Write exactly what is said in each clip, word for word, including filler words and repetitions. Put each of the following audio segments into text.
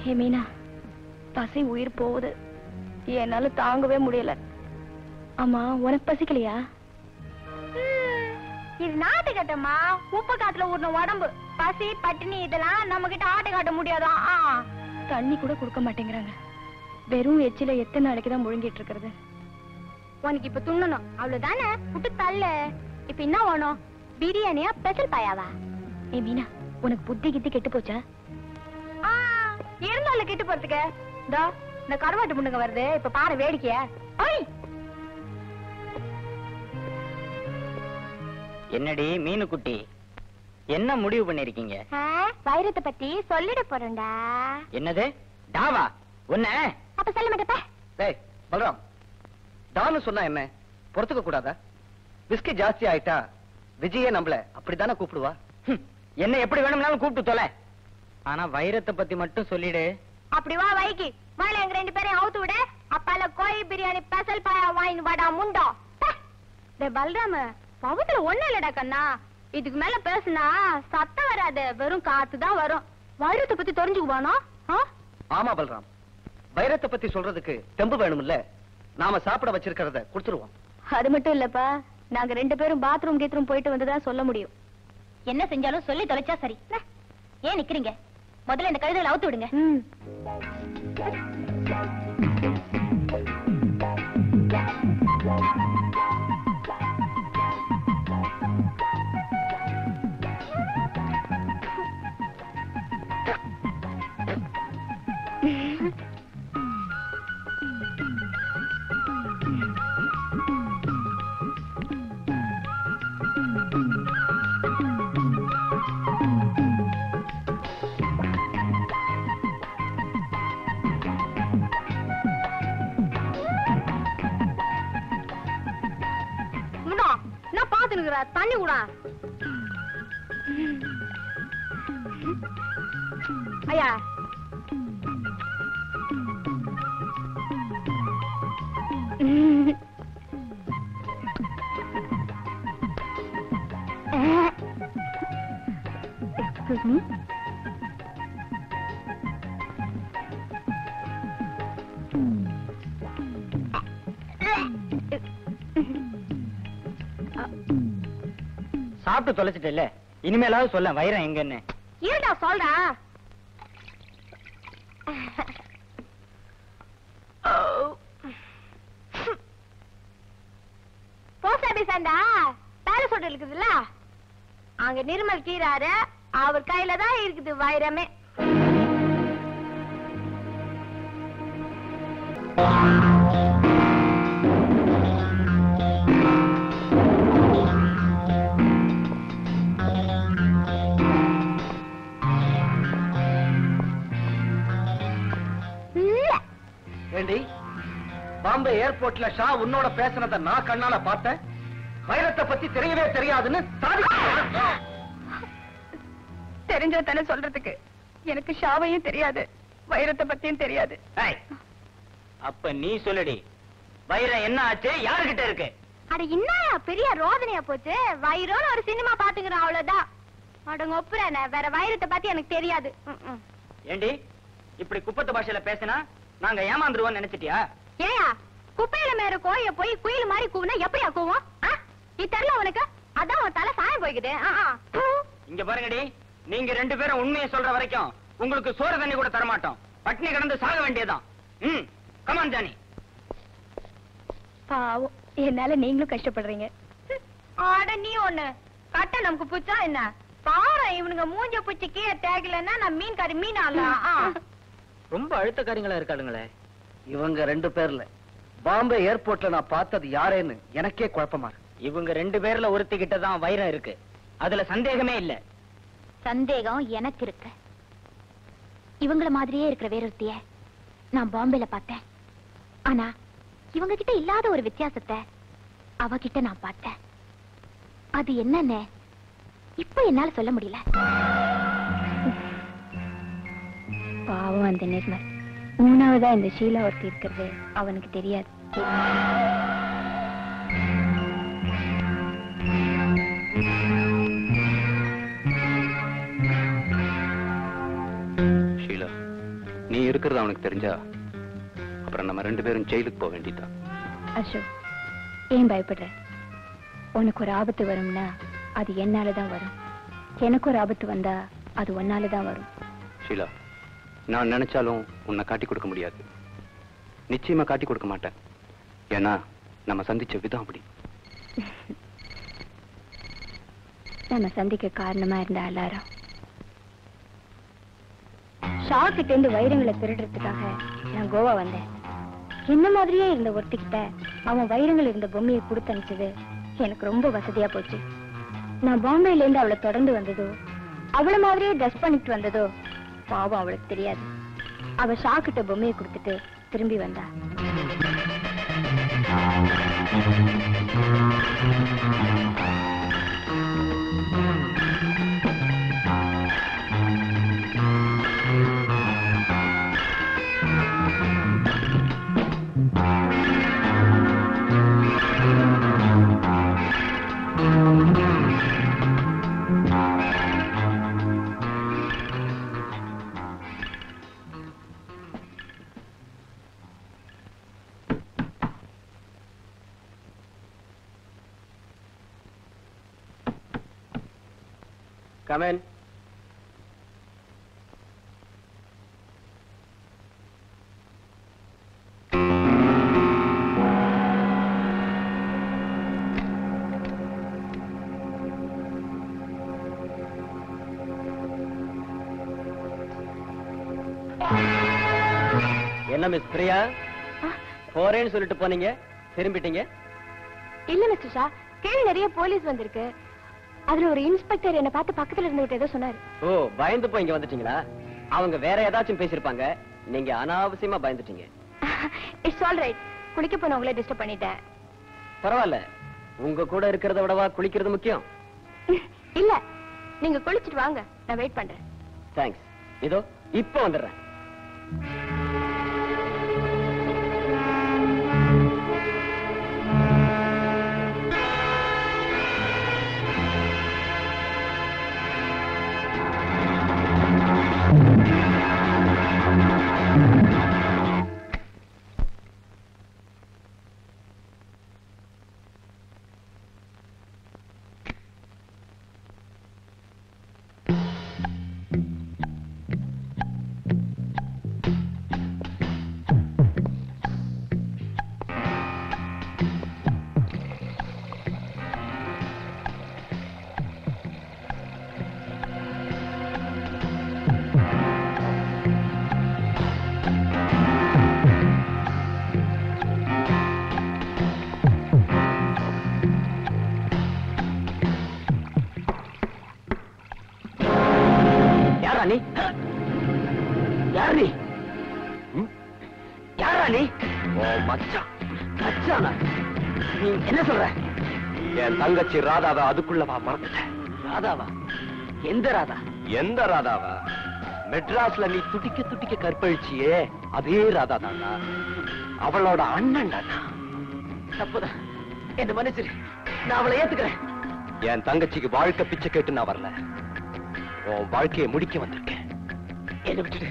ஹே மீனா, பசி உயிர் போகுது, என்னால தாங்கவே முடியல. ஆமா, உனக்கு பசிக்கலையா? இது நாட்டு கட்டமா, உப்பு காத்துல ஊர்ன உடம்பு. பசி பட்டினி இதெல்லாம் நம்ம கிட்ட ஆட்டு காட்ட முடியாதா? தண்ணி கூட கொடுக்க மாட்டேங்கிறாங்க. வெறும் எச்சில எத்தனை நாளைக்கு தான் முழுங்கிட்டு இருக்கிறது? உனக்கு இப்ப துண்ணணும் அவ்வளவுதானே, விட்டு தள்ள. இப்ப என்ன வேணும்? பிரியாணியா ஸ்பெஷல் பாயாவா? ஏ மீனா, உனக்கு புத்தி கித்தி கெட்டு போச்சா? இருந்தாலும் கெட்டு போறதுக்கு இதோ இந்த கருவாட்டு முன்னுங்க வருது. இப்ப பாரு வேடிக்கைய. என்னடி மீனு குட்டி, என்ன முடிவு பண்ணிருக்கீங்க? வைரத்தை பத்தி சொல்லிட போறேன்டா. என்னது டாவா? உன்ன அப்ப சொல்ல மாட்டப்ப. டேய் பல்ராம், டான்னு சொன்னா என்ன பொறுத்துக்க கூடாதா? விஸ்கி ஜாஸ்தி ஆயிட்டா விஜயே நம்மள அப்படித்தானே கூப்பிடுவா? என்ன எப்படி வேணும்னாலும் கூப்பிட்டு தொலை. ஆனா வைரத்தை பத்தி மட்டும் சொல்லிடு. அப்படி வா வைக்கி, மேல எங்க ரெண்டு பேரையும் அவுத்து விட. அப்பால கோழி பிரியாணி ஸ்பெஷல் பாயா வாங்கி வாடா முண்டோ. டேய் பல்ராம், பவுத்துல ஒண்ணு இல்லடா கண்ணா. இதுக்கு மேல பேசுனா சத்தம் வராது, வெறும் காத்து தான் வரும். வைரத்தை பத்தி தெரிஞ்சுக்குவானோ? ஆமா பல்ராம், வைரத்தை பத்தி சொல்றதுக்கு தெம்பு வேணும்ல. நாம சாப்பிட வச்சிருக்கிறத கொடுத்துருவோம். அது மட்டும் இல்லப்பா, நாங்க ரெண்டு பேரும் பாத்ரூம் கீத்ரூம் போயிட்டு வந்துதான் சொல்ல முடியும். என்ன செஞ்சாலும் சொல்லி தொலைச்சா சரி. ஏன் நிக்கிறீங்க? முதல்ல இந்த கழுதையில அவுத்து விடுங்க. தண்ணி கூட ஐயா. Excuse me. சாப்பிட்டு தொலைச்சிட்டு இல்ல, இனிமேலாவது சொல்ல வைரம் எங்கன்னு. ஏடா சொல்றா? போஸ்ட் ஆபீஸ் ஆண்டா பேலஸ் ஹோட்டல் இருக்குதுல்ல, அங்க நிர்மல் கீராரு, அவர் கையில தான் இருக்குது வைரமே. பாம்பே ஏர்போர்ட்ல ஷா உன்னோட பேசுனத நான் கண்ணால பார்த்தேன். வைரத்தை பத்தி தெரியவே தெரியாதுன்னு தெரிஞ்ச தானே சொல்றதுக்கு. எனக்கு ஷாவையும் தெரியாது, வைரத்தை பத்தியும் தெரியாது. அப்ப நீ சொல்லுடி, வைரம் என்ன ஆச்சு, யாருகிட்ட இருக்கு? அட என்ன பெரிய ரோதனையா போச்சு. வைரம்னு ஒரு சினிமா பாத்துக்கிறோம் அவ்வளவுதான். அடங்க ஒப்புறேன், வேற வைரத்தை பத்தி எனக்கு தெரியாது. ஏண்டி இப்படி குப்பத்து பாஷையில பேசினா நாங்க ஏமாந்துருவோம் நினைச்சிட்டியா? ஏயா குப்பையில மேற கோய போய் குயில் மாதிரி கூவுனா எப்படியா கூவும்? நீ தெரியல உனக்கு? அதான் உன் தலை சாயம் போய்க்குது. இங்க பாருங்கடி, நீங்க ரெண்டு பேரும் உண்மையை சொல்ற வரைக்கும் உங்களுக்கு சோறு தண்ணி கூட தரமாட்டோம். பட்னி கிடந்து சாக வேண்டியதான். ம், கமான் ஜானி. பாவம், என்னால நீங்களும் கஷ்டப்படுறீங்க. ஆட நீ ஒண்ணு கட்ட நமக்கு புச்சா என்ன? பாரு இவனுங்க மூஞ்ச பூச்சி கீழே தேகலன்னா நான் மீன் கறி மீன் ஆளா. ரொம்ப அழுத்தக்காரங்களா இருக்காளுங்களே இவங்க ரெண்டு பேர்ல. பாம்பே ஏர்போர்ட்ல நான் பார்த்தது யாரேன்னு எனக்கே குழப்பமா இருக்கு. இவங்க ரெண்டு பேர்ல ஒருத்திக்கிட்ட தான் வைரம் இருக்கு, அதுல சந்தேகமே இல்ல. சந்தேகம் எனக்கு இருக்கு. இவங்கள மாதிரியே இருக்கிற வேறொருத்திய நான் பாம்பேல பார்த்தேன். ஆனா இவங்க கிட்ட இல்லாத ஒரு வித்தியாசத்தை அவகிட்ட நான் பார்த்தேன். அது என்னன்னு இப்ப என்னால சொல்ல முடியல. பாவம் அந்த நிர்மல். மூணாவதா இந்த ஷீலா ஒருத்தி இருக்கிறது அவனுக்கு தெரியாது. ஷீலா, நீ இருக்கிறது அவனுக்கு தெரிஞ்சா அப்புறம் நம்ம ரெண்டு பேரும் ஜெயிலுக்கு போக வேண்டியதான். அசோக், ஏன் பயப்படுற? உனக்கு ஒரு ஆபத்து வரும்னா அது என்னாலதான் வரும். எனக்கு ஒரு ஆபத்து வந்தா அது உன்னாலதான் வரும். ஷீலா, நான் நினைச்சாலும் உன்னை காட்டி கொடுக்க முடியாது. நிச்சயமா காட்டி கொடுக்க மாட்டேன். ஏன்னா நம்ம சந்திச்ச விதம் அப்படி. நம்ம சந்திக்க காரணமா இருந்த எல்லாரும் ஷாக்கிட்ட இருந்து வைரங்களை திருடுறதுக்காக நான் கோவா வந்தேன். என்ன மாதிரியே இருந்த ஒருத்திக்கிட்ட அவன் வைரங்கள் இருந்த பொம்மையை கொடுத்து அனுப்பிச்சது எனக்கு ரொம்ப வசதியா போச்சு. நான் பாம்பேல இருந்து அவளை தொடர்ந்து வந்ததோ, அவளை மாதிரியே ட்ரெஸ் பண்ணிட்டு வந்ததோ பாவம் அவளுக்கு தெரியாது. அவ ஷாக்கிட்ட பொம்மையை கொடுத்துட்டு திரும்பி வந்தா. Come in. என்ன மிஸ் பிரியா, போறேன்னு சொல்லிட்டு போனீங்க, திரும்பிட்டீங்க? இல்ல மிஸ்டர் ஷா, கீழே நிறைய போலீஸ் வந்திருக்கு. அதுல ஒரு இன்ஸ்பெக்டர் என்ன பார்த்து பக்கத்துல இருந்துகிட்டு ஏதோ சொன்னாரு. ஓ, பயந்து போய் இங்க வந்துட்டீங்களா? அவங்க வேற ஏதாச்சும் பேசிருப்பாங்க, நீங்க அனாவசியமா பயந்துட்டீங்க. It's all right. குளிக்க போனவங்களே டிஸ்டர்ப் பண்ணிட்டேன். பரவாயில்ல, உங்க கூட இருக்கிறத விடவா குளிக்கிறது முக்கியம்? இல்ல, நீங்க குளிச்சிட்டு வாங்க, நான் வெயிட் பண்றேன். தேங்க்ஸ். இதோ இப்ப வந்துடுறேன். என்ன சொல்ற? என் தங்கச்சி ராதாவை அதுக்குள்ளவா மறந்துட்டேன். ராதாவா? எந்த ராதா? எந்த ராதாவா? மெட்ராஸ்ல நீ துடிக்க துடிக்க கற்பழிச்சியே அதே ராதா தானா? அவளோட அண்ணன் தானா? தப்புதான், என்ன மன்னிச்சிரு, நான் அவளை ஏத்துக்கிறேன். என் தங்கச்சிக்கு வாழ்க்கை பிச்சை கேட்டு நான் வரல, உன் வாழ்க்கையை முடிக்க வந்திருக்கேன். என்ன விட்டுடு.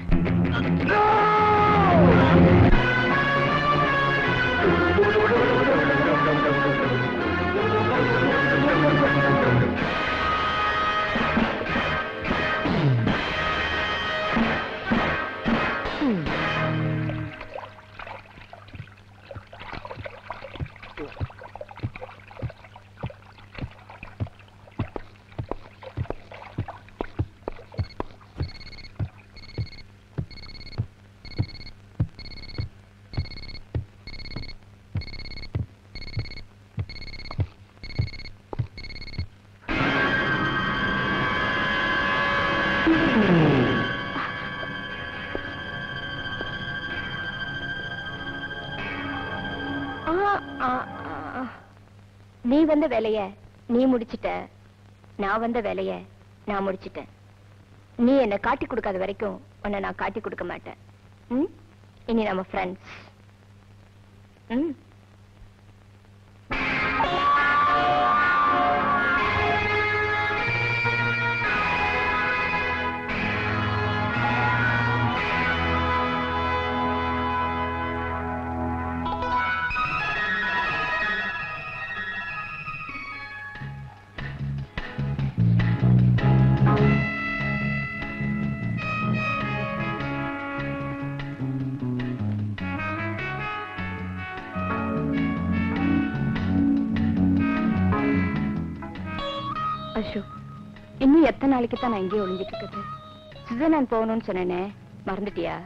நீ வந்த வேலைய நீ முடிச்சிட்ட, நான் வந்த வேலைய நான் முடிச்சிட்டேன். நீ என்ன காட்டி கொடுக்காத வரைக்கும் உன்னை நான் காட்டி கொடுக்க மாட்டேன். ம்? இனி நம்ம ஃப்ரெண்ட்ஸ். ம் இன்னும் எத்தனை நாளைக்கு தான் நான் இங்கேயே ஒளிஞ்சிட்டு இருக்குது? சுவிட்சர்லாந்து போகணும்னு சொன்னேனே, மறந்துட்டியா?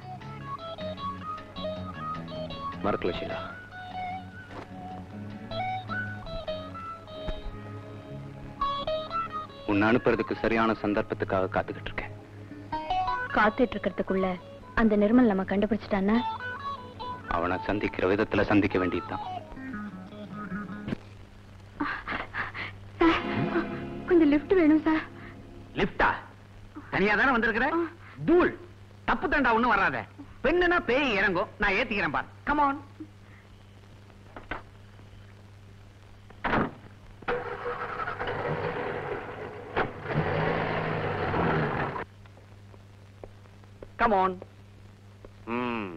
மறக்கல ஷீலா. உன்னை அனுப்புறதுக்கு சரியான சந்தர்ப்பத்துக்காக காத்துக்கிட்டு இருக்கேன். காத்துட்டு இருக்கிறதுக்குள்ள அந்த நிர்மல் நம்ம கண்டுபிடிச்சிட்டான்னா அவனை சந்திக்கிற விதத்துல சந்திக்க வேண்டியதுதான். கொஞ்சம் லிஃப்ட் வேணும் சார். லிப்டா? தனியா தானே வந்திருக்கிற? தூள் தப்பு தண்டா ஒண்ணும் வராத. பெண்ணுனா பேய் இறங்கும். நான் ஏத்திக்கிறேன் பார். Come on. Come on. ம்.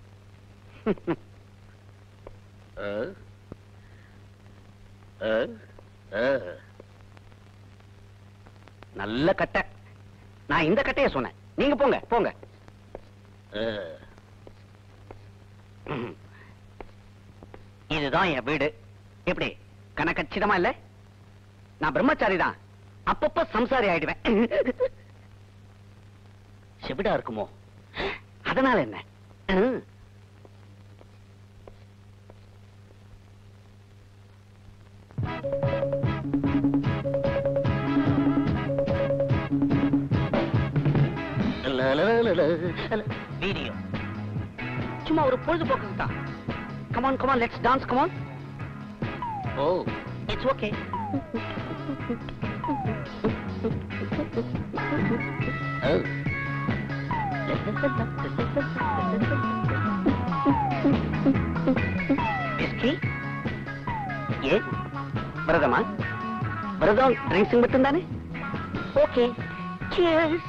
நல்ல கட்டை. நான் இந்த கட்டைய சொன்னேன். நீங்க போங்க போங்க. இதுதான் என் வீடு. எப்படி கணக்கச்சிதமா இல்ல? நான் பிரம்மச்சாரி தான். அப்பப்ப சம்சாரி ஆயிடுவேன். செவிடா இருக்குமோ? அதனால என்ன? வீடியோ சும்மா ஒரு பொழுதுபோக்கு தான். Come on come on let's dance come on. Oh it's okay. Whisky? ஏ விரதமா? விரதம் ட்ரிங்க்ஸ் மட்டும் தானே? Okay cheers.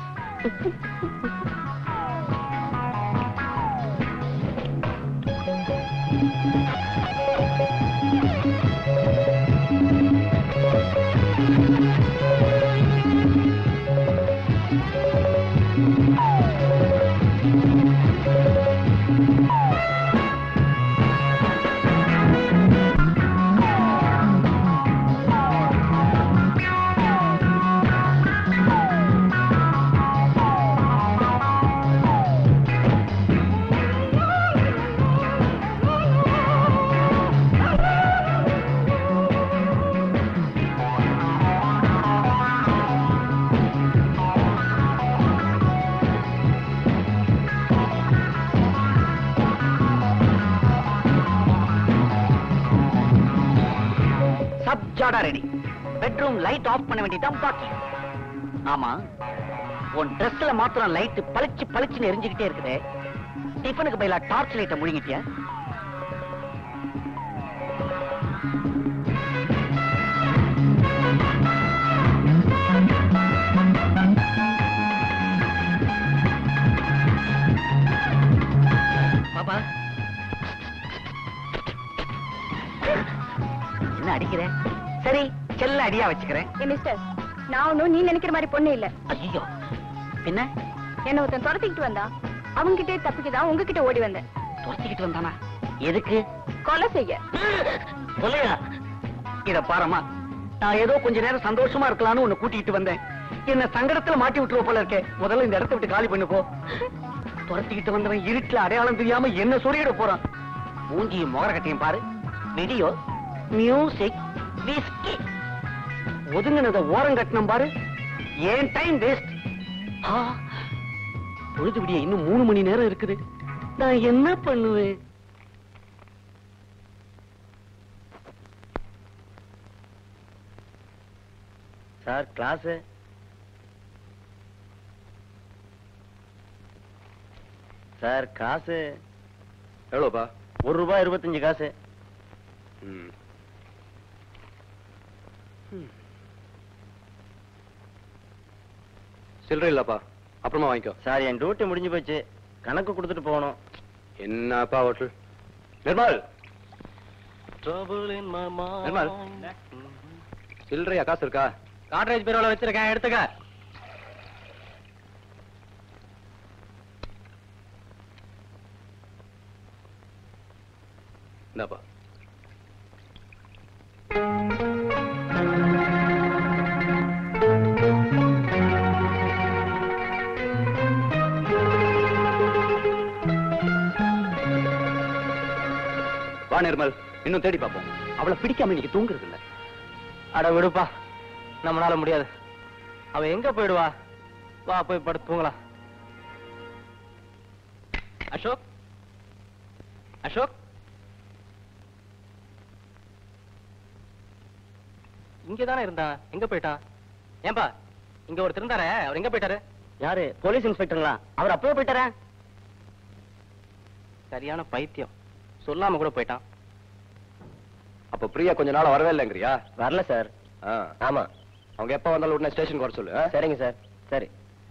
Ready. Bedroom light off பண்ண வேண்டியதான் பாக்கி. ஆமா, உன் ட்ரெஸ்ல மாத்திரம் லைட் பளிச்சு பளிச்சுன்னு எரிஞ்சுக்கிட்டே இருக்குதே. டிஃபனுக்கு பதிலா டார்ச் லைட்டை முழுங்கிட்டியா? பாப்பா என்ன அடிக்கிறேன்? சரி செல்ல அடியா வச்சுக்கிறேன். மிஸ்டர், நான் ஒன்னும் நீ நினைக்கிற மாதிரி பொண்ணு இல்ல. ஐயோ, என்ன என்ன ஒருத்தன் துரத்திக்கிட்டு வந்தா, அவங்க கிட்டே தப்பிக்குதான் உங்ககிட்ட ஓடி வந்தேன். துரத்திக்கிட்டு வந்தானா? எதுக்கு? கொலை செய்ய. கொலையா? இத பாரமா, நான் ஏதோ கொஞ்ச நேரம் சந்தோஷமா இருக்கலாம்னு உன்னை கூட்டிட்டு வந்தேன். என்ன சங்கடத்துல மாட்டி விட்டுருவ போல இருக்கே. முதல்ல இந்த இடத்தை விட்டு காலி பண்ணு போ. துரத்திக்கிட்டு வந்தவன் இருட்டுல அடையாளம் தெரியாம என்ன சொல்லிட போறான். மூஞ்சியும் மோகரக்கட்டையும் பாரு. Video, music, whisky. ஒதுங்கினத ஓரம் கட்டணம் பாரு. ஏன் டைம் வேஸ்ட். பொழுது விடிய இன்னும் மூணு மணி நேரம் இருக்குது. நான் என்ன பண்ணுவேன்? சார் கிளாஸ் சார் காசு எவ்வளோப்பா? ஒரு ரூபாய் இருபத்தஞ்சு காசு. ம். சில்லறை இல்லப்பா, அப்புறமா வாங்கிக்கோ. சார் என் டியூட்டி முடிஞ்சு போச்சு, கணக்கு கொடுத்துட்டு போகணும். என்னப்பா ஹோட்டல்? நிர்மல், நிர்மல், சில்லறையா காசு இருக்கா? காட்ரேஜ் பீரோல வச்சிருக்கேன், எடுத்துக்க. இந்தாப்பா. வா நிர்மல், இன்னும் தேடி பார்ப்போம். அவளை பிடிக்காம இன்னைக்கு தூங்குறது இல்ல. அட விடுப்பா, நம்மளால முடியாது. அவ எங்க போயிடுவா? வா போய் படுத்து தூங்கலாம். அசோக், அசோக், இங்கதானே இருந்தான், எங்க போயிட்டான்? ஏன்பா, இங்க ஒருத்தர் இருந்தாரே, அவர் எங்க போயிட்டாரு? யாரு? போலீஸ் இன்ஸ்பெக்டருங்களா? அவர் அப்பவே போயிட்டாரா? சரியான பைத்தியம், சொல்லாம கூட போயிட்டான். அப்ப பிரியா கொஞ்ச நாள் வரவே இல்லைங்கிறியா? வரல சார். ஆமா, அவங்க எப்ப வந்தாலும் உடனே ஸ்டேஷனுக்கு வர சொல்லு. சரிங்க சார். சரி.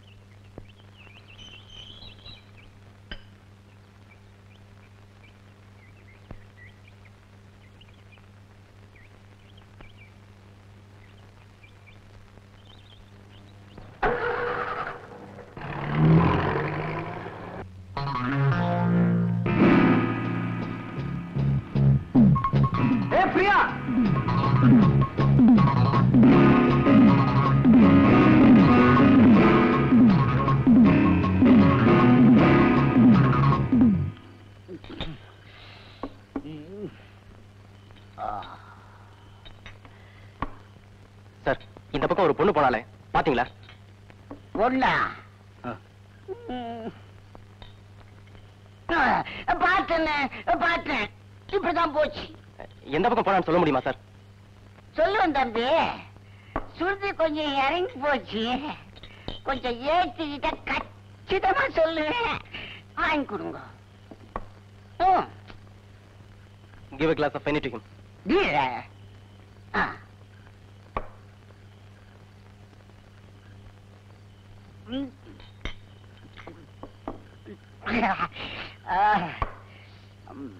பிரியா, சார், இந்த பக்கம் ஒரு பொண்ணு போனாலே பாத்தீங்களா? பொண்ணா? பார்த்தேன் பார்த்தேன், இப்படிதான் போச்சு. எந்த பக்கம் போனான்னு சொல்ல முடியுமா சார்? சொல்லுவேன் தம்பி, சுருதி கொஞ்சம் இறங்கி போச்சு, கொஞ்சம் ஏற்றிக்கிட்ட கச்சிதமா சொல்லுவேன், வாங்கி கொடுங்க. Give a glass of Fenny to him. Dera? ஆ. ம். ஆ. ம்.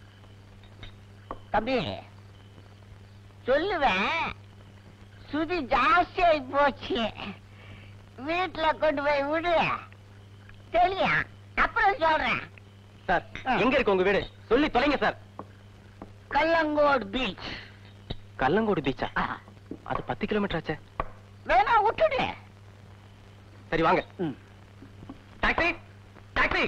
தம்பி சொல்லுவேன், சுதி ஜாஸ்தியாகி போச்சு, வீட்டுல கொண்டு போய் விடு, தெரியா? அப்புறம் சொல்றேன். சார், எங்க இருக்கு உங்க வீடு? சொல்லி தொலைங்க சார். கல்லங்கோடு பீச். கல்லங்கோடு பீச்சா? அது பத்து கிலோமீட்டர் ஆச்சே. வேணா விட்டுடு. சரி வாங்க. Taxi, taxi.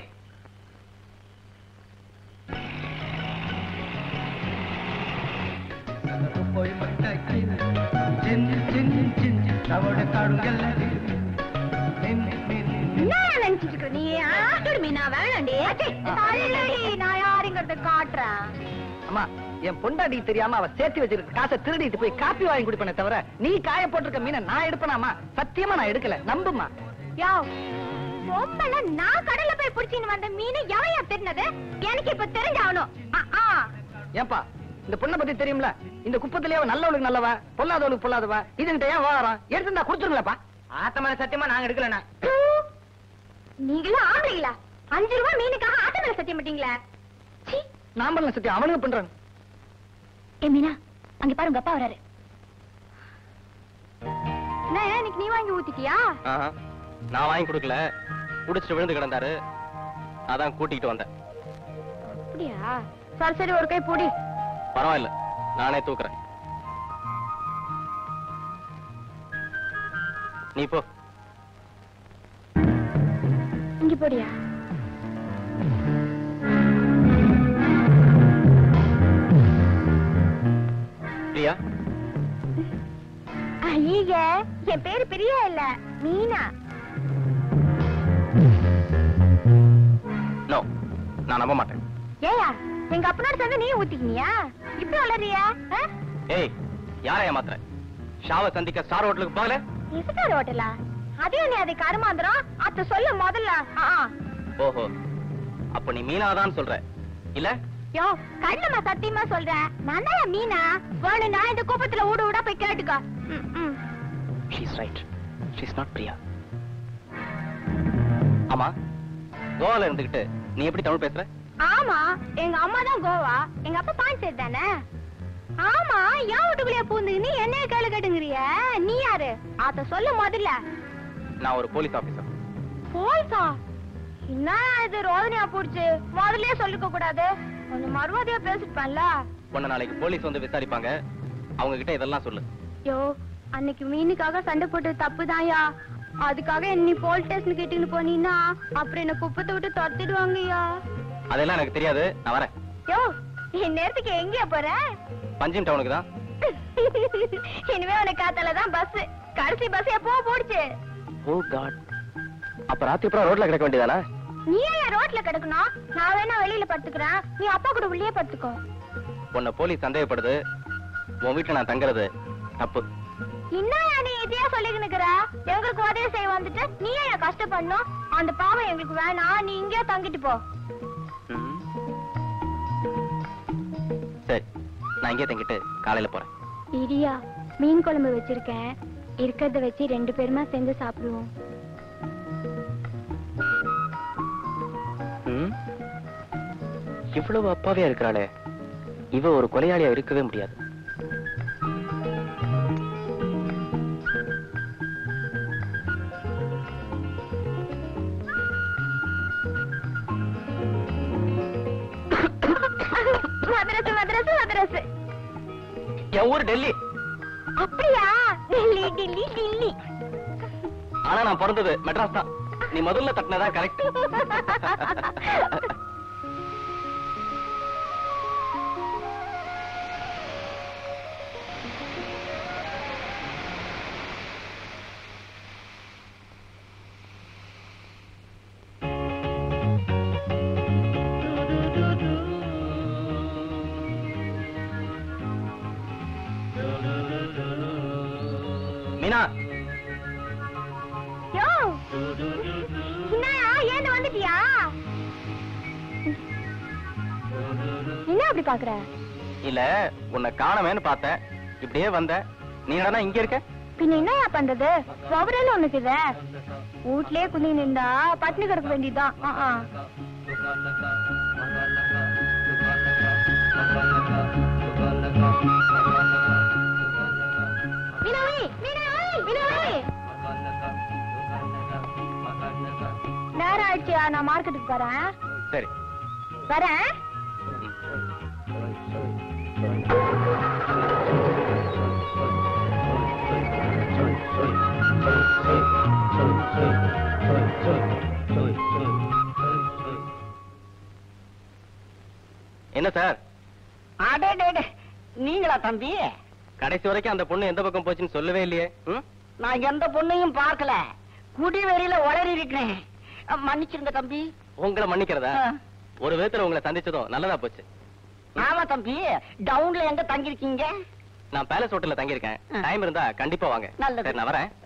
என்ன நினைச்சிட்டு இருக்க நீ? ஆட்டுடு மீனா, வேணாண்டி. தள்ளுடி, நான் யாருங்கிறத காட்டுறேன். அம்மா, என் பொண்டாட்டி தெரியாம அவ சேர்த்து வச்சிருக்க காசை திருடிட்டு போய் காப்பி வாங்கி குடிப்பேனே தவிர, நீ காய போட்டிருக்க மீனை நான் எடுப்பேனாமா? சத்தியமா நான் எடுக்கல, நம்புமா. யோ, பொம்பளை நான் கடல்ல போய் புடிச்சின்னு வந்த மீன் எவையா தெரிஞ்சது? எனக்கு இப்ப தெரிஞ்சாகணும். ஏன்பா, இந்த பொண்ணை பத்தி தெரியும்ல? இந்த குப்பத்திலேயே அவ நல்லவளுக்கு நல்லவ, பொல்லாதவளுக்கு பொல்லாதவ. இதுகிட்ட ஏன் வாரம் எடுத்துட்டா கொடுத்துருங்களப்பா. ஆத்தமான சத்தியமா நாங்க எடுக்கலண்ணா. நீங்களும் ஆம்பளைங்களா? அஞ்சு ரூபாய் மீனுக்காக ஆட்ட மேல சத்தியம் மாட்டீங்களா? நாம சத்தியம் அவனுக்கு பண்றாங்க. ஏ மீனா, அங்க பாரு, உங்க அப்பா வராரு. இன்னைக்கு நீ வாங்கி ஊத்திட்டியா? நான் வாங்கி கொடுக்கல, குடிச்சிட்டு விழுந்து கிடந்தாரு, அதான் கூட்டிட்டு வந்தேன். அப்படியா? சரி சரி, ஒரு கை போடி. பரவாயில்ல, நானே தூக்குறேன். நீ போ. இங்க போடியா? பிரியா? ஐய, என் பேரு பிரியா இல்ல, மீனா. நோ, நான் நம்ப மாட்டேன். ஏயா, எங்க அப்பனோட சேர்ந்து நீ ஊத்திக்கினியா? இப்படி வளரியா? ஏய், யாரை ஏமாத்துற? ஷாவை சந்திக்க ஸ்டார் ஹோட்டலுக்கு போகல? எசுக்கார ஹோட்டலா? அதே நீ அதை கருமாந்திரம் அத்த சொல்ல முதல்ல. ஓஹோ, அப்ப நீ மீனாதான் சொல்ற இல்ல? யோ, கண்ணம்மா சத்தியமா சொல்றேன், நானா மீனா? வேணும் நான் இந்த கூப்பத்துல ஊட ஊடா போய் கேட்டுக்க. She's right. She's not Priya. ஆமா, கோவால இருந்துகிட்டு நீ எப்படி தமிழ் பேசுற? ஆமா, எங்க அம்மா தான் கோவா, எங்க அப்பா பாண்டிச்சேரி தானே. ஆமா, ஏன் வீட்டுக்குள்ளே பூந்து நீ என்ன கேளு கேட்டுங்கிறிய? நீ யாரு? அத சொல்ல முதல்ல. நான் ஒரு போலீஸ் ஆபீசர். போலீஸா? என்ன இது ரோதனையா போடுச்சு? முதல்லயே சொல்லிக்க கூடாது, கொஞ்சம் மறுவாதியா பேசிருப்பேன்ல. உன்ன நாளைக்கு போலீஸ் வந்து விசாரிப்பாங்க, அவங்க கிட்ட இதெல்லாம் சொல்லு. யோ, அன்னைக்கு மீனுக்காக சண்டை போட்டு தப்புதான்யா, அதுக்காக என்ன போலீஸ் ஸ்டேஷன் கேட்டுன்னு போனீன்னா அப்புறம் என்ன குப்பத்தை விட்டு துரத்திடுவாங்கய்யா. அதெல்லாம் எனக்கு தெரியாது, நான் வரேன். யோ, இந்நேரத்துக்கு எங்கேயா போற? பஞ்சிம் டவுனுக்கு தான். இனிமே உனக்கு காத்தாலதான் பஸ். கடைசி பஸ் எப்போ போடுச்சு? ஓ காட். அப்ப ராத்திரி அப்புறம் ரோட்ல கிடக்க வேண்டியதானே? நீ ஏன் ரோட்ல கிடக்கணும்? நான் வேணா வெளியில படுத்துக்கிறேன், நீ அப்பா கூட உள்ளே படுத்துக்கோ. உன்னை போலீஸ் சந்தேகப்படுது. உன் வீட்டுல நான் தங்குறது தப்பு. இன்னும் நீ இதையா சொல்லிக்கினுக்குற? எங்களுக்கு உதவி செய்ய வந்துட்டு நீ ஏன் கஷ்டப்படணும்? அந்த பாவம் எங்களுக்கு வேணாம், நீ இங்கே தங்கிட்டு போ. சரி, நான் இங்கே தங்கிட்டு காலையில போறேன். இரியா, மீன் குழம்பு வச்சிருக்கேன், இருக்கிறத வச்சு ரெண்டு பேருமா சேர்ந்து சாப்பிடுவோம். இவ்வளவு அப்பாவியா இருக்கிறாளே, இவ ஒரு கொலையாளியா இருக்கவே முடியாது. மதரசு மதரசு மதரசு. என் ஊர் டெல்லி. அப்படியா? டெல்லி டெல்லி டெல்லி. ஆனா நான் பிறந்தது மெட்ராஸ் தான். நீ முதல்ல தட்டினதா கரெக்ட். மீனா, யோ என்னயா ஏன் வந்துட்டியா? என்ன அப்படி பாக்குற? இல்ல உன்னை காணமேன்னு பார்த்தேன், இப்படியே வந்த. நீ என்னடா இங்க இருக்க? பின்ன என்னயா பண்றது? பவரல ஒண்ணுக்குத வீட்லயே குந்தி நின்றா பட்னி கிடக்க வேண்டியதுதான். நேரம் ஆயிடுச்சியா, நான் மார்க்கெட்டுக்கு போறேன். சரி வரேன். என்ன சார்? அடே நீங்களா தம்பி? கடைசி வரைக்கும் அந்த பொண்ணு எந்த பக்கம் போச்சுன்னு சொல்லவே இல்லையே. நான் எந்த பொண்ணையும் பார்க்கல, குடி வெறியில உளறி இருக்கிறேன். மன்னிச்சிருங்க தம்பி. உங்களை மன்னிக்கிறதா? ஒரு விதத்துல உங்களை சந்திச்சதும் நல்லதா போச்சு. ஆமா தம்பி, டவுன்ல எங்க தங்கிருக்கீங்க? நான் பேலஸ் ஹோட்டல்ல தங்கியிருக்கேன். டைம் இருந்தா கண்டிப்பா வாங்க. நல்லது. சரி, நான் வரேன்.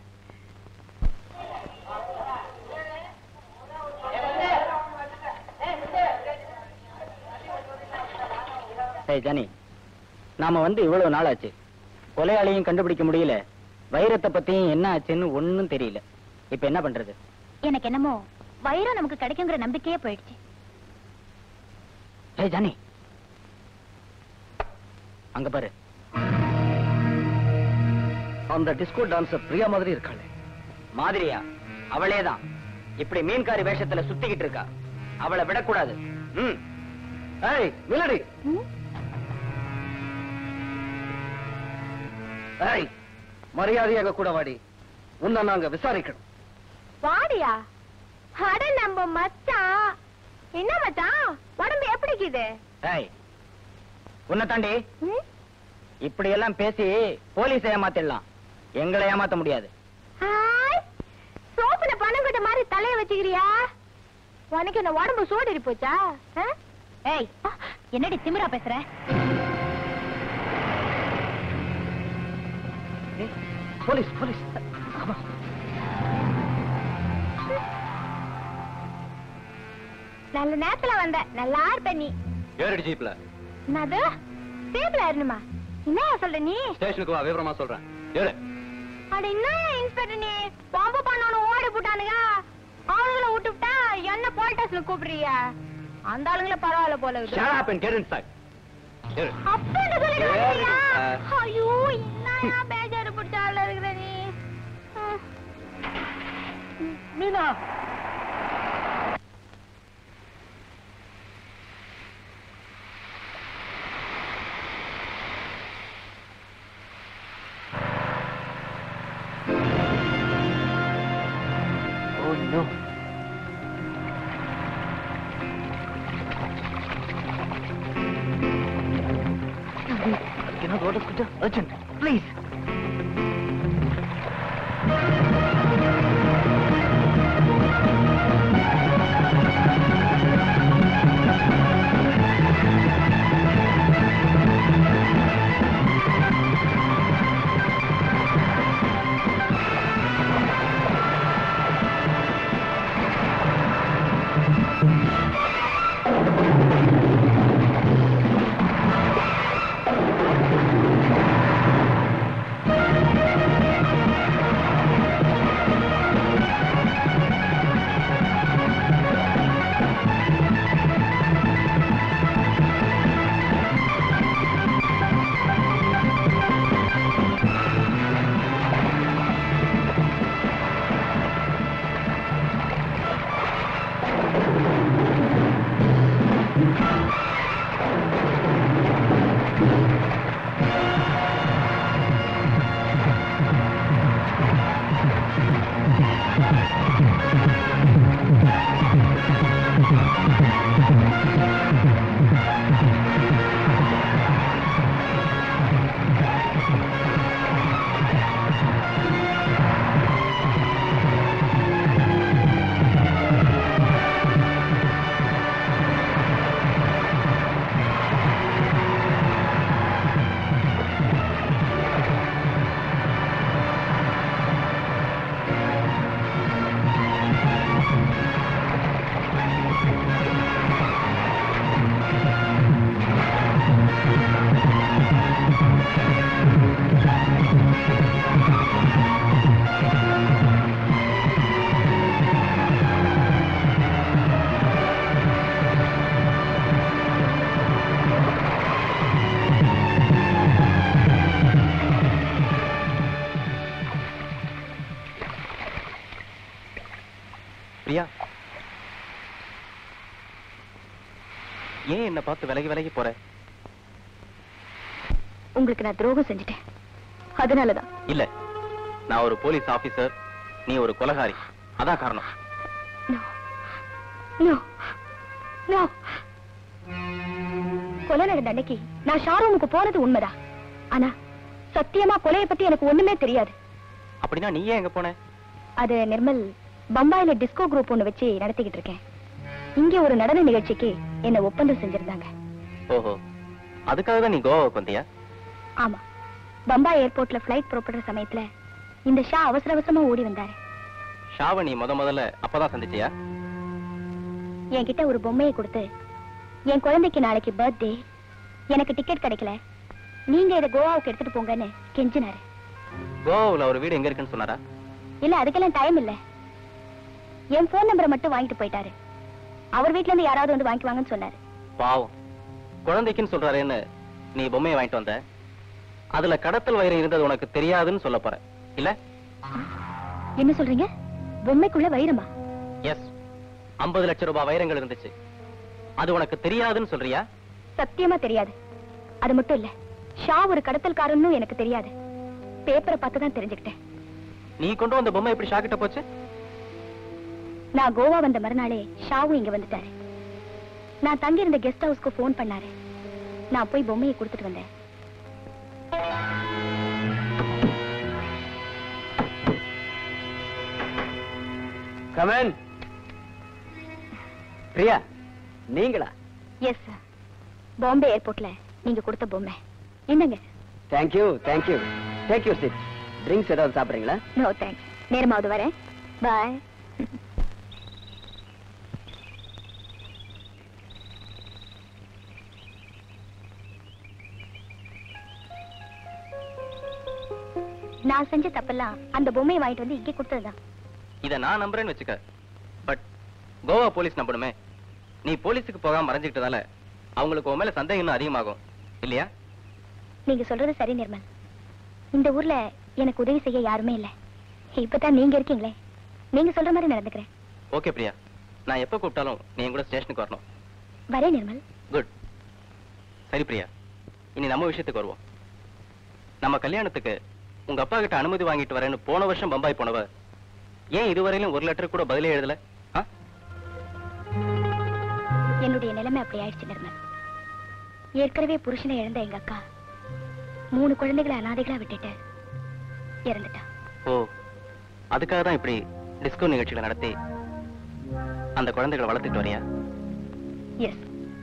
ஏய் ஜானி, நாம வந்து இவ்வளவு நாள் ஆச்சு, கொலையாளியும் கண்டுபிடிக்க முடியல, வைரத்தை பத்தியும் என்ன ஆச்சுன்னு ஒண்ணும் தெரியல. இப்ப என்ன பண்றது? எனக்கு என்னமோ வைரம் நமக்கு கிடைக்குங்கிற நம்பிக்கையே போயிடுச்சு. ஏய் ஜானி, அங்க பாரு, அந்த டிஸ்கோ டான்சர் பிரியா மாதிரி இருக்காளே. மாதிரியா? அவளேதான். இப்படி மீன்காரி வேஷத்துல சுத்திக்கிட்டு இருக்கா. அவளை விடக்கூடாது. ம். ஏய் மிலடி, ஏய் மரியாதையாக கூட வாடி, உன்னை நாங்க விசாரிக்கணும். வாடியா? அட நம்ம மச்சான். என்ன மச்சான், உடம்பு எப்படி இருக்குது? ஏய், உன்னை தாண்டி இப்படி எல்லாம் பேசி போலீஸ் ஏமாத்திடலாம், எங்களை ஏமாத்த முடியாது. சோப்புல பணம் கட்ட மாதிரி தலைய வச்சுக்கிறியா? உனக்கு என்ன உடம்பு சூடு போச்சா? ஏய், என்னடி திமிரா பேசுற? Police police. நல்ல நேரத்துல வந்த, நல்லா இருப்ப நீ. ஏறடி ஜீப்ல. என்னது? ஜீப்ல ஏறணுமா? என்ன சொல்ற நீ? ஸ்டேஷனுக்கு வா, விவரமா சொல்றேன். ஏறு. அட என்ன இன்ஸ்பெக்டர் நீ, பாம்பு பண்ணவன ஓடி போட்டானுங்க, அவங்கள விட்டுட்டா என்ன போலீஸ்ல கூப்பிடுறிய? அந்த ஆளுங்கள பரவாயில்ல போல இருக்குது. Shut up and get inside. ஏறு. அப்ப என்ன சொல்லிடுறியா? ஐயோ, என்னயா பேஜாரு பிடிச்சால இருக்கிற நீ. Meena, Oh no. Hospital, urgent, please. Priya, ஏன் என்ன பார்த்து விலகி விலகி போற? உங்களுக்கு நான் துரோகம் செஞ்சுட்டேன், அதனாலதான். இல்ல, நான் ஒரு போலீஸ் ஆபீசர், நீ ஒரு கொலைகாரி, அதான் காரணம். No. No. No. கொலை நடந்த அன்னைக்கு நான் ஷாரூமுக்கு போனது உண்மைதான். ஆனா சத்தியமா கொலையை பத்தி எனக்கு ஒண்ணுமே தெரியாது. அப்படின்னா நீ ஏன் எங்க போன? அது நிர்மல் பம்பாயில டிஸ்கோ குரூப் ஒண்ணு வச்சு நடத்திக்கிட்டு இருக்கேன். இங்க ஒரு நடன நிகழ்ச்சிக்கு என்ன ஒப்பந்தம் செஞ்சிருந்தாங்க. ஓஹோ, அதுக்காக தான் நீ கோவாவுக்கு வந்தியா? ஆமா, பம்பாய் ஏர்போர்ட்ல பிளைட் புறப்படுற சமயத்துல இந்த ஷா அவசர அவசரமா ஓடி வந்தாரு. ஷாவை நீ முத முதல்ல அப்பதான் சந்திச்சியா? என்கிட்ட ஒரு பொம்மையை கொடுத்து, என் குழந்தைக்கு நாளைக்கு பர்த்டே, எனக்கு டிக்கெட் கிடைக்கல, நீங்க இதை கோவாவுக்கு எடுத்துட்டு போங்கன்னு கெஞ்சினாரு. கோவாவுல ஒரு வீடு எங்க இருக்குன்னு சொன்னாரா? இல்ல, அதுக்கெல்லாம் டைம் இல்ல. என் போன் நம்பரை மட்டும் வாங்கிட்டு போயிட்டாரு. அவர் வீட்ல இருந்து யாராவது வந்து வாங்கிக்குவாங்கன்னு சொன்னாரு. பாவம், குழந்தைக்குன்னு சொல்றாருன்னு நீ பொம்மையை வாங்கிட்டு வந்த, அதுல கடத்தல் வைரம் இருந்தது உனக்கு தெரியாதுன்னு சொல்ல போற இல்ல? என்ன சொல்றீங்க? பொம்மைக்குள்ள வைரமா? எஸ், ஐம்பது லட்சம் ரூபாய் வைரங்கள் இருந்துச்சு. அது உனக்கு தெரியாதுன்னு சொல்றியா? சத்தியமா தெரியாது. அது மட்டும் இல்ல, ஷா ஒரு கடத்தல்காரன்னு எனக்கு தெரியாது. பேப்பரை பார்த்து தான் தெரிஞ்சுக்கிட்டேன். நீ கொண்டு வந்த பொம்மை எப்படி ஷா கிட்ட போச்சு? நான் கோவா வந்த மறுநாளே ஷாவும் இங்க வந்துட்டாரு. நான் தங்கி இருந்த கெஸ்ட் ஹவுஸ்க்கு போன் பண்ணாரு. நான் போய் பொம்மையை கொடுத்துட்டு வந்தேன். Come in. பிரியா, நீங்களா? எஸ் சார், பாம்பே ஏர்போர்ட்ல நீங்க கொடுத்த பொம்மை. என்னங்க? Thank you, thank you. Take you sit. Drinks ஏதாவது சாப்பிடுறீங்களா? நோ தேங்க்ஸ், நேரமாவது வரேன். பாய். நான் செஞ்ச தப்பெல்லாம் அந்த பொம்மையை வாங்கிட்டு வந்து இங்கே கொடுத்ததுதான். இத நான் நம்புறேன்னு வச்சுக்க, பட் கோவா போலீஸ் நம்பணுமே. நீ போலீஸுக்கு போகாம மறைஞ்சுக்கிட்டதால அவங்களுக்கு உன் மேல சந்தேகம் இன்னும் அதிகமாகும் இல்லையா? நீங்க சொல்றது சரி நிர்மல். இந்த ஊர்ல எனக்கு உதவி செய்ய யாருமே இல்ல. இப்பதான் நீங்க இருக்கீங்களே, நீங்க சொல்ற மாதிரி நடந்துக்கிறேன். ஓகே பிரியா, நான் எப்ப கூப்பிட்டாலும் நீ என் கூட ஸ்டேஷனுக்கு வரணும். வரேன் நிர்மல். குட். சரி பிரியா, இனி நம்ம விஷயத்துக்கு வருவோம். நம்ம கல்யாணத்துக்கு உங்க அப்பா கிட்ட அனுமதி வாங்கிட்டு வரேன்னு போன வருஷம் பம்பாய் போனவ ஏன் இதுவரையிலும் ஒரு லெட்டர் கூட பதிலே எழுதல? என்னுடைய நிலைமை அப்படி ஆயிடுச்சு நிர்மல். ஏற்கனவே புருஷனை இழந்த எங்க அக்கா மூணு குழந்தைகளை அனாதைகளா விட்டுட்டு இறந்துட்டா. ஓ, அதுக்காக தான் இப்படி டிஸ்கோ நிகழ்ச்சிகளை நடத்தி அந்த குழந்தைகளை வளர்த்துட்டு வரியா? எஸ்.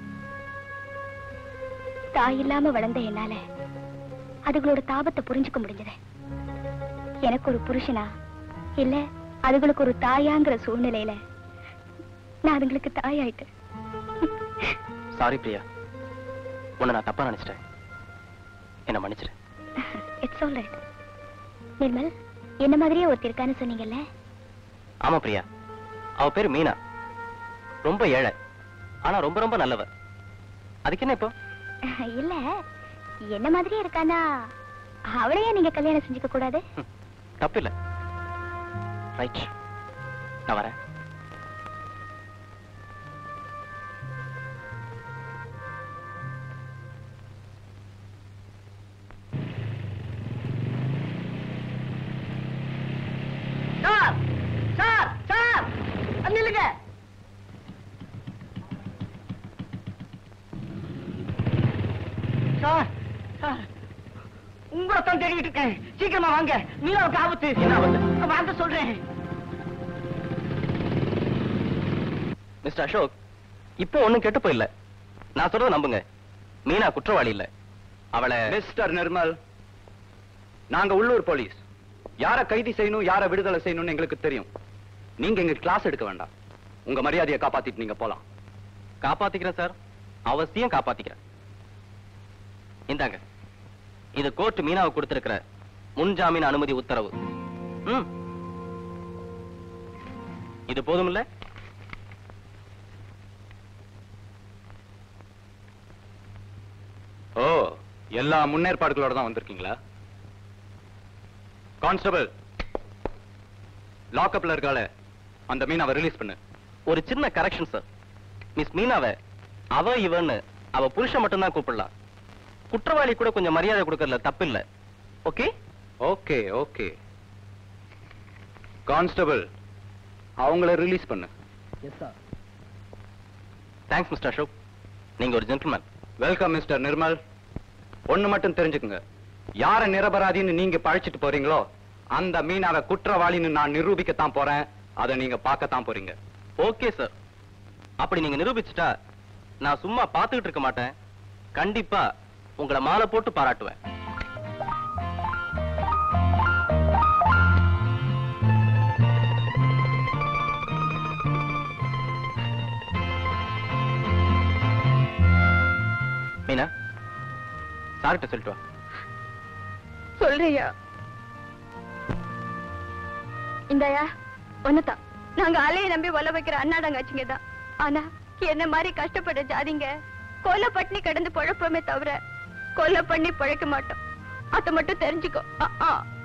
தாய் இல்லாம வளர்ந்த என்னால அதுகளோட தாபத்தை புரிஞ்சுக்க முடிஞ்சது. எனக்கு ஒரு புருஷனா இல்ல அதுகளுக்கு ஒரு தாயாங்கிற சூழ்நிலையில நான் அதுங்களுக்கு தாயாயிட்டேன். சாரி பிரியா, உன்னை நான் தப்பா நினைச்சிட்டேன். என்ன மன்னிச்சிரு. It's all right. நிர்மல், என்ன மாதிரியே ஒருத்தர் இருக்கான்னு சொன்னீங்கல்ல? ஆமா பிரியா, அவ பேரு மீனா. ரொம்ப ஏழை, ஆனா ரொம்ப ரொம்ப நல்லவ. அதுக்கு என்ன இப்போ? இல்ல, என்ன மாதிரியே இருக்கானா அவளையே நீங்க கல்யாணம் செஞ்சுக்க கூடாது? தப்பு இல்ல. ரைட், நான் வரேன். சார் சார் சார் நில்லுங்க. சார் சார் உங்களை தான் தேடிட்டு இருக்கேன். சீக்கிரமா வாங்க, மீனாவுக்கு ஆபத்து. என்ன ஆபத்து? வாங்க சொல்றேன். மிஸ்டர் அசோக், இப்போ ஒண்ணும் கெட்டு போயில்ல. நான் சொல்றத நம்புங்க. மீனா குற்றவாளி இல்ல. அவளை மிஸ்டர் நிர்மல், நாங்க உள்ளூர் போலீஸ். யார கைது செய்யணும், யார விடுதலை செய்யணும்னு எங்களுக்கு தெரியும். நீங்க எங்க கிளாஸ் எடுக்க வேண்டாம். உங்க மரியாதையை காப்பாத்திட்டு நீங்க போலாம். காப்பாத்திக்கிறேன் சார், அவசியம் காப்பாத்திக்கிறேன். இந்தாங்க, இது கோர்ட் மீனாவுக்கு கொடுத்திருக்கிற முன்ஜாமீன் அனுமதி உத்தரவு. ம், இது போதும் இல்ல? ஓ, எல்லா முன்னேற்பாடுகளோட தான் வந்திருக்கீங்களா? கான்ஸ்டபிள், லாக்அப்ல இருக்கால அந்த மீனாவை ரிலீஸ் பண்ணு. ஒரு சின்ன கரெக்ஷன் சார். மிஸ் மீனாவை அவ இவன்னு அவ புருஷன் மட்டும்தான் கூப்பிடலாம். குற்றவாளி கூட கொஞ்சம் மரியாதை கொடுக்கறதுல தப்பு இல்ல. Okay okay okay. கான்ஸ்டபிள், அவங்கள ரிலீஸ் பண்ணு. தேங்க்ஸ் மிஸ்டர் அசோக், நீங்க ஒரு ஜென்டில்மேன். Welcome mister Nirmal. ஒண்ணு மட்டும் தெரிஞ்சுக்குங்க, யார நிரபராதின்னு நீங்க பழிச்சிட்டு போறீங்களோ அந்த மீனாவை குற்றவாளின்னு நான் நிரூபிக்கத்தான் போறேன். அதை நீங்க பார்க்கத்தான் போறீங்க. ஓகே சார், அப்படி நீங்க நிரூபிச்சுட்டா நான் சும்மா பார்த்துக்கிட்டு இருக்க மாட்டேன். கண்டிப்பா உங்களை மாலை போட்டு பாராட்டுவேன். மீனா, சார்கிட்ட சொல்லிட்டு வா. சொல்றியா? இந்தாயா ஒண்ணுதான். நாங்க அலையை நம்பி ஒல வைக்கிற அண்ணாடங்காச்சிங்க தான். ஆனா என்ன மாதிரி கஷ்டப்பட்ட ஜாதிங்க கொலை பட்டினி கடந்து பழப்பமே தவிர கொலை பண்ணி பழைக்க மாட்டோம். அத மட்டும் தெரிஞ்சுக்கோ.